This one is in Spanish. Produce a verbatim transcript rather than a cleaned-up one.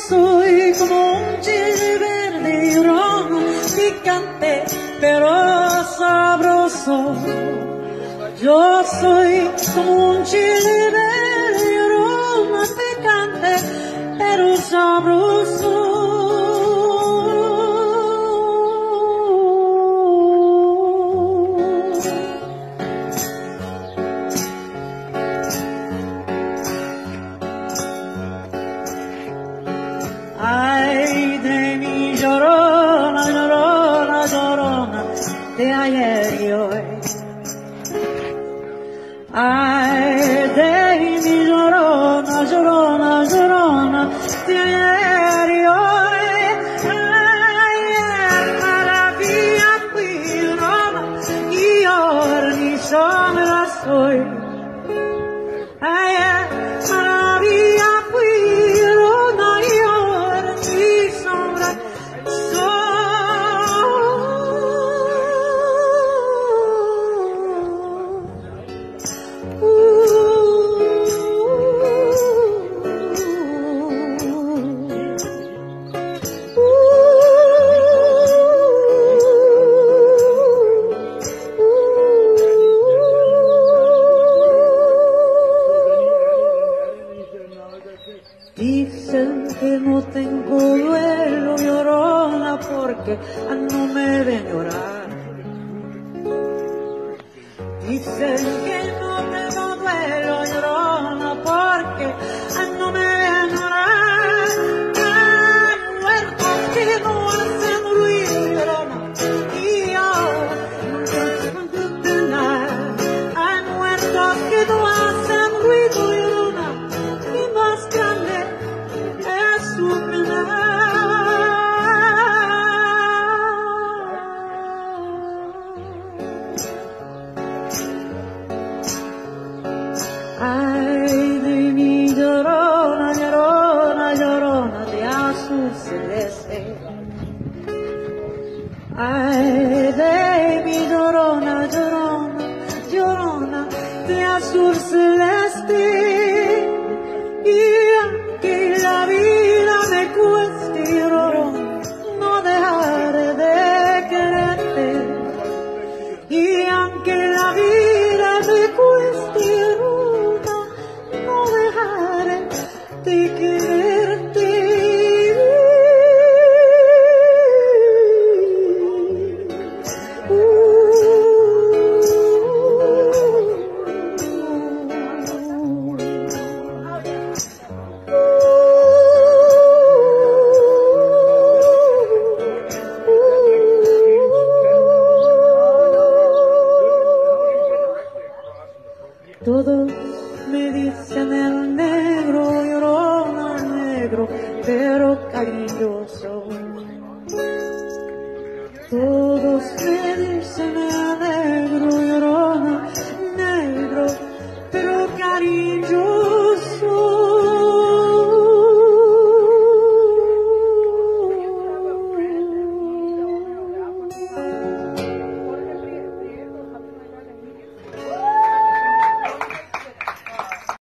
soy como un chile verde, llorona, picante, pero sabroso. Yo soy como un chile verde, llorona, picante, pero sabroso. Ay de mi llorona, llorona, llorona, de ayer y hoy. Ay de mi llorona, llorona, llorona, de ayer y hoy. Ayer maravilla fui llorona y ahora ni sombra soy. Ayer maravilla fui llorona y ahora ni sombra soy. Dicen que no tengo duelo, llorona, porque no me ven llorar. Dicen que no tengo duelo, llorona, porque no me ven llorar. Hay muertos que no hacen ruido, llorona, y ahora no tengo pena. Hay muertos que no hacen ruido, llorona, y más grande es su pena. Ay de mi llorona, llorona, llorona de azul celeste. Ay de mi llorona, llorona, llorona de azul celeste. Y aunque la vida me cueste, llorona, no dejaré de quererte. Y aunque la vida me cueste, llorona, no dejaré de quererte. Todos me dicen el negro, llorona, negro, pero cariñoso. Todos me dicen el